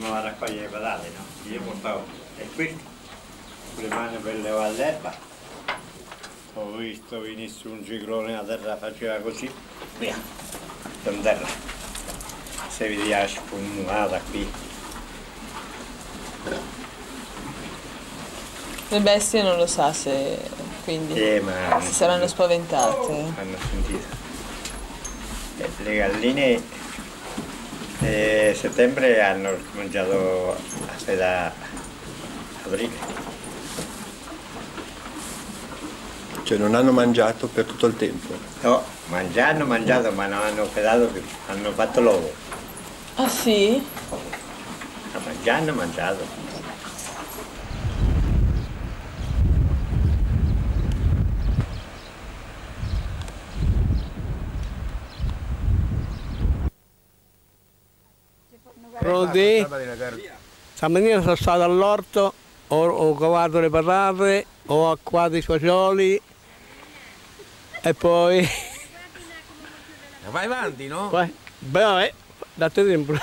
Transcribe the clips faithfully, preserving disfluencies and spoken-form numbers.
andiamo a raccogliere i patati, no? Io portavo, e qui, con le mani per levare l'erba, ho visto venisse un ciclone, la terra faceva così, via, con terra. Se vedeva la spumata qui. Le bestie non lo sa se, quindi, eh, ma si saranno spaventate. Hanno sentito. Le galline a settembre hanno cominciato a fare aprile. Cioè non hanno mangiato per tutto il tempo? No, mangiare hanno mangiato ma non hanno pedato più, hanno fatto l'uovo. Ah sì? Ma mangiare hanno mangiato. Pronti? Stamattina sono stato all'orto, ho, ho cavato le patate, ho acquato i fagioli e poi... Vai avanti, no? Poi, beh, vabbè, date tempo.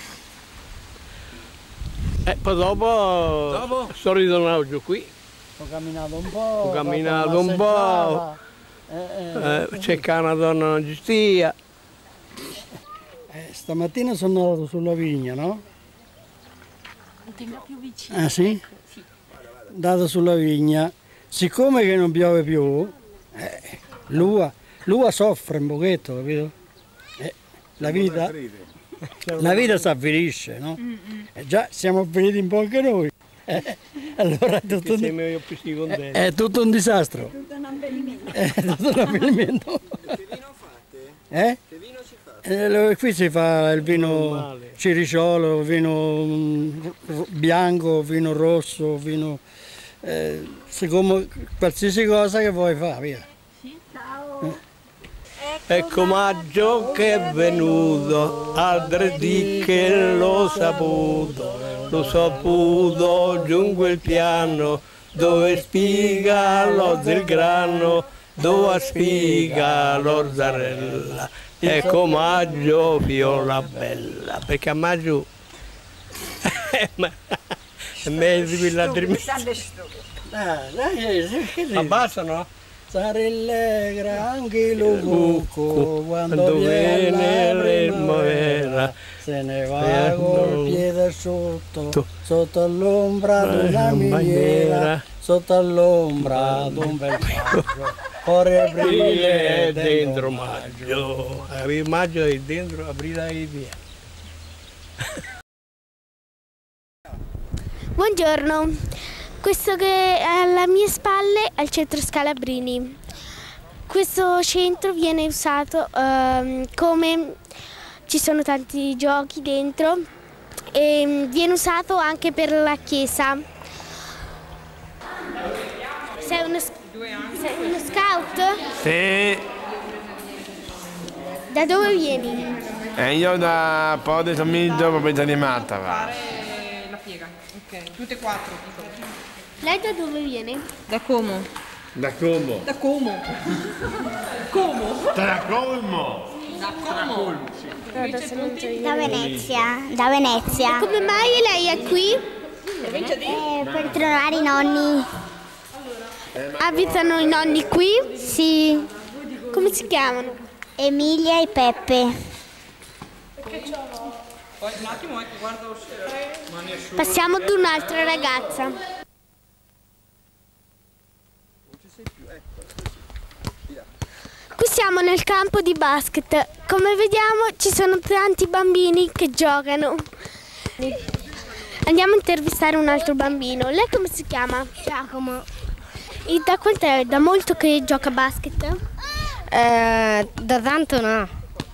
E poi dopo, dopo sono ritornato giù qui. Ho camminato un po'. Ho camminato un po', eh, eh, cercare una donna di giustizia. Eh, stamattina sono andato sulla vigna, no? Non tenga più vicino. Ah sì? Sì. Andato sulla vigna, siccome che non piove più, eh, l'ua, l'ua soffre un pochetto, capito? Eh, la vita, la vita si avvilisce, no? Eh, già siamo avviliti un po' anche noi. Eh, allora è tutto, un, è, è tutto un disastro. È tutto un avvenimento. È tutto un avvenimento. Che vino fate? Eh? Che vino si fa? Eh, qui si fa il vino ciriciolo, vino mm, bianco, vino rosso, vino... Eh, siccome qualsiasi cosa che vuoi fare, via. Sì, ciao. Eh. Ecco maggio che è venuto, altre di che l'ho saputo, l'ho saputo giungo il piano, dove spiga l'ho del grano, dove spiga l'orzarella. Ecco maggio viola bella, perché a maggio è meglio di la abbassa, no? Sarelle anche lo buco quando, quando viene la primavera, se ne va col piede sotto, sotto l'ombra di una miniera, sotto l'ombra di un bel maggio, ore aprile dentro maggio, maggio è dentro, aprile è via. Buongiorno. Questo che è alle mie spalle è il centro Scalabrini. Questo centro viene usato um, come ci sono tanti giochi dentro e viene usato anche per la chiesa. Sei uno, sei uno scout? Sì. Da dove vieni? Eh, io da Pode Tomiglio, proprietà di Mantova. La piega, ok. Tutte e quattro. Lei da dove viene? Da Como. Da Como. Da Como. Como. Da Como. Da Como. Da Venezia. Da Venezia. E come mai lei è qui? Eh, per trovare i nonni. Abitano i nonni qui? Sì. Come si chiamano? Emilia e Peppe. Passiamo ad un'altra ragazza. Qui siamo nel campo di basket. Come vediamo ci sono tanti bambini che giocano. Andiamo a intervistare un altro bambino. Lei come si chiama? Giacomo. E da quanto è? Da molto che gioca a basket? Eh, da tanto no.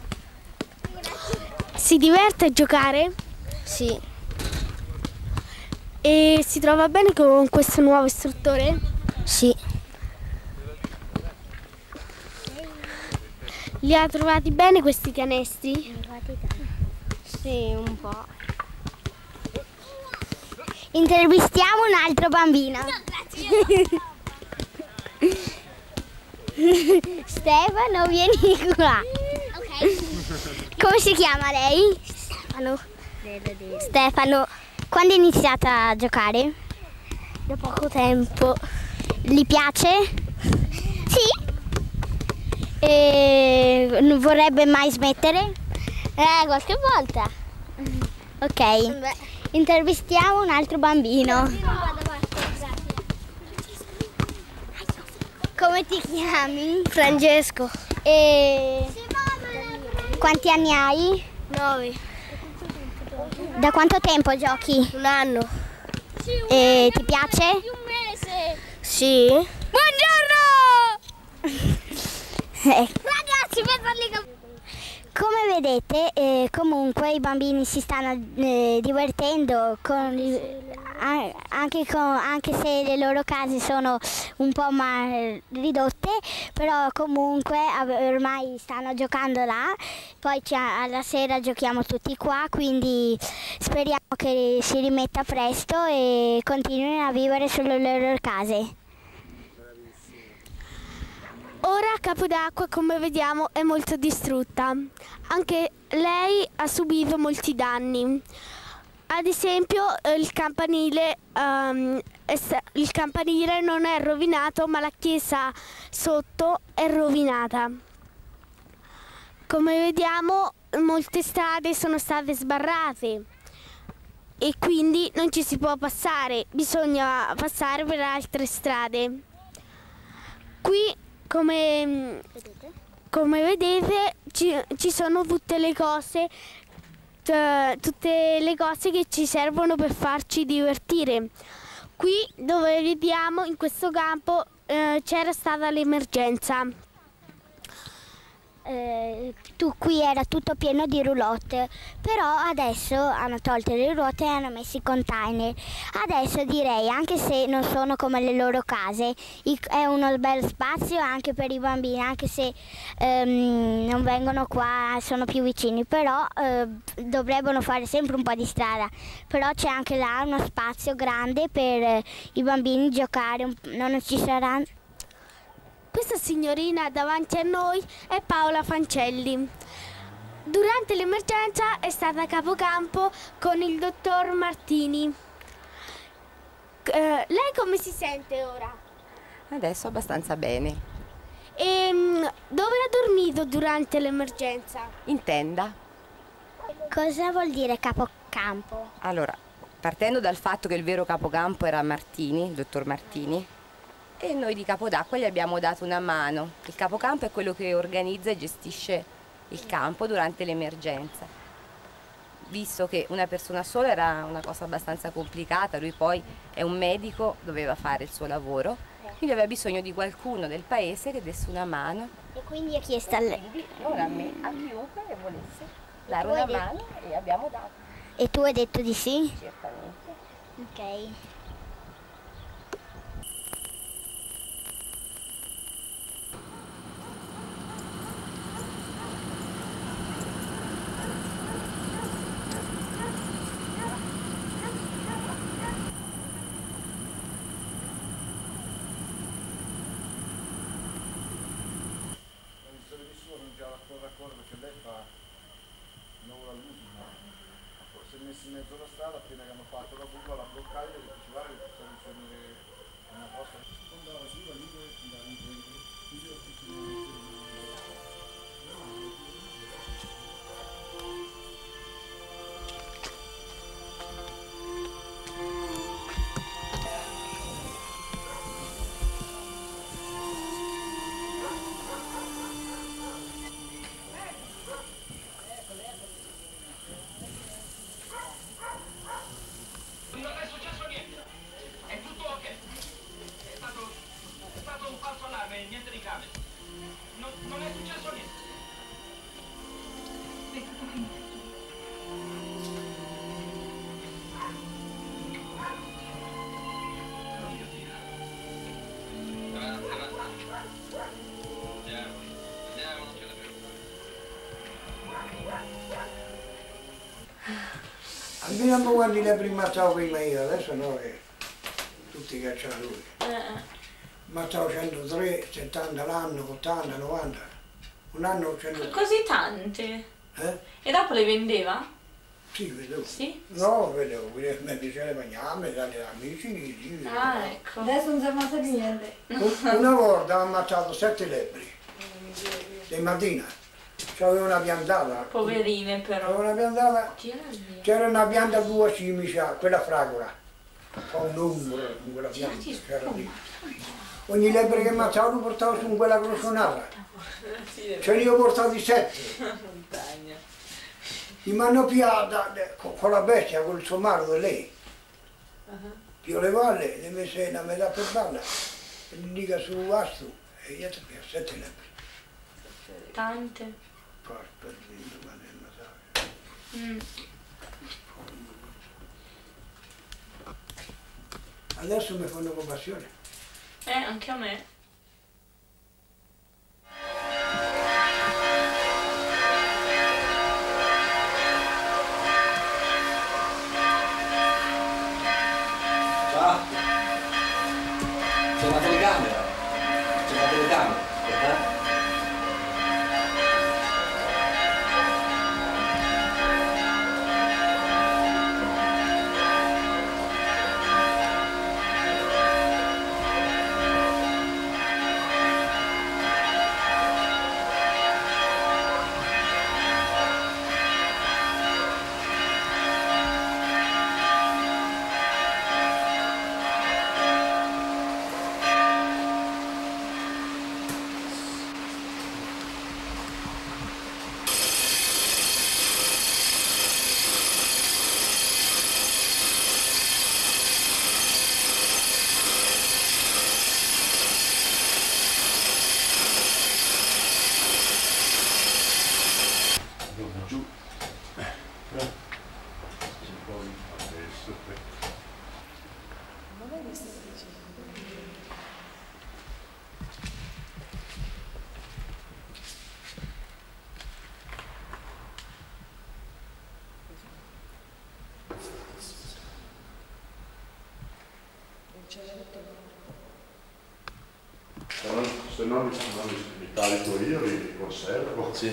Si diverte a giocare? Sì. E si trova bene con questo nuovo istruttore? Sì. Li ha trovati bene questi canestri? Sì, un po'. Intervistiamo un altro bambino. No, grazie. Stefano, vieni qua. Ok. Come si chiama lei? Stefano. Stefano, quando hai iniziato a giocare? Da poco tempo. Gli piace? Sì. E non vorrebbe mai smettere? Eh, qualche volta. Ok. Beh. Intervistiamo un altro bambino. Come ti chiami? Francesco. E quanti anni hai? Nove. Da quanto tempo giochi? Un anno. E ti piace? Un mese. Sì. Buongiorno! Ragazzi, per come vedete, eh, comunque i bambini si stanno eh, divertendo con, anche, con, anche se le loro case sono un po' ma, ridotte, però comunque ormai stanno giocando là, poi alla sera giochiamo tutti qua, quindi speriamo che si rimetta presto e continuino a vivere sulle loro case. Ora Capodacqua, come vediamo, è molto distrutta. Anche lei ha subito molti danni. Ad esempio il campanile, um, il campanile non è rovinato, ma la chiesa sotto è rovinata. Come vediamo, molte strade sono state sbarrate e quindi non ci si può passare, bisogna passare per altre strade. Qui Come, come vedete ci, ci sono tutte le cose, tutte le cose che ci servono per farci divertire. Qui dove vediamo, in questo campo, eh, c'era stata l'emergenza. Eh, tu qui era tutto pieno di roulotte, però adesso hanno tolto le roulotte e hanno messo i container. Adesso direi, anche se non sono come le loro case, è uno bel spazio anche per i bambini, anche se ehm, non vengono qua, sono più vicini, però eh, dovrebbero fare sempre un po' di strada, però c'è anche là uno spazio grande per eh, i bambini giocare, non ci saranno. Questa signorina davanti a noi è Paola Fancelli. Durante l'emergenza è stata a capocampo con il dottor Martini. Eh, lei come si sente ora? Adesso abbastanza bene. E dove ha dormito durante l'emergenza? In tenda. Cosa vuol dire capocampo? Allora, partendo dal fatto che il vero capocampo era Martini, il dottor Martini, e noi di Capodacqua gli abbiamo dato una mano. Il capocampo è quello che organizza e gestisce il campo durante l'emergenza. Visto che una persona sola era una cosa abbastanza complicata, lui poi è un medico, doveva fare il suo lavoro, quindi aveva bisogno di qualcuno del paese che desse una mano. E quindi ha chiesto a lei? Ora a me, a chiunque che volesse dare una mano e abbiamo dato. E tu hai detto di sì? Certamente. Ok. Si è messo in mezzo alla strada, appena che hanno fatto la curva la bloccata e ci va che sta dicendo una cosa andava su la linea e andava in dentro così ho fatto Almeno non guardi la prima stavo prima io, adesso no, che tutti cacciano lui. Ma stavo centotré, settanta l'anno, ottanta, novanta. Un anno centotré. Così tante? Eh? E dopo le vendeva? Sì, vedevo. Sì? No, vedevo, mi piaceva mangiare, dagli amici. Sì, Ah, ecco. Adesso non si ammazza niente. Una volta ho ammazzato sette lebbri, di mattina. C'avevo una piantata. Poverine però. C'avevo una piantata, c'era una pianta tua cimicia, quella fragola. Fa un numero con quella pianta, c'era lì. Ogni lebbra che ammazzavo lo portavo su quella crocionnata. Ce li ho portati sette. Mi hanno piata con la bestia, con il somaro di lei. Io le valle, le messe una metà per balla, e li dica sul vasto, e io ti piace sette lebbri. Tante. Mm. Adesso mi fanno compassione. Eh, anche a me. Ciao. C'è una telecamera. C'è una telecamera. Aspetta. Giù. C'è poi adesso. Se no, se no li, non li, li carico io, li, li conservo. Sì.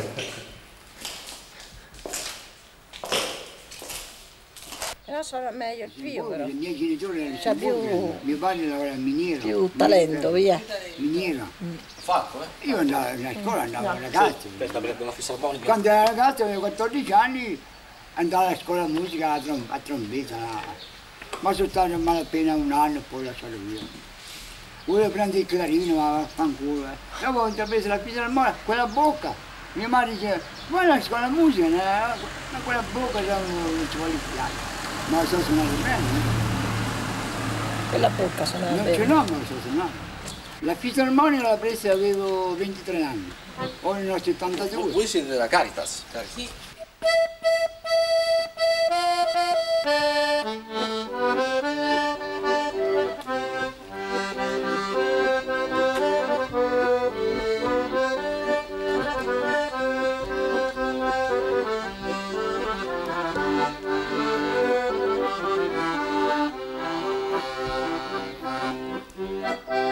Non so, meglio il figlio però. I miei genitori erano C'ha più, mio padre lavora al miniero. più talento, via. Miniera. Fatto, eh? Io andavo a scuola, andavo No. ragazzo. Sì, per stabilire una fisarmonica. Quando ero ragazzo, avevo quattordici anni, andavo a scuola musica a, trom a trombetta. Ma sono stato a malapena un anno e poi lasciato via. Volevo prendere il clarino, ma fanculo. Eh. Dopo ho preso la fisarmonica, quella bocca. Mia madre diceva, vai alla scuola musica, eh? Ma quella bocca non ci vuole fiato. Ma lo so suonare bene. Eh? Quella bocca suonava Non bene. ce l'ho, ma lo so suonare. La fisarmonica l'ho presa avevo ventitré anni, ora ne ho settantadue. Voi siete della Caritas? Caritas. Thank you.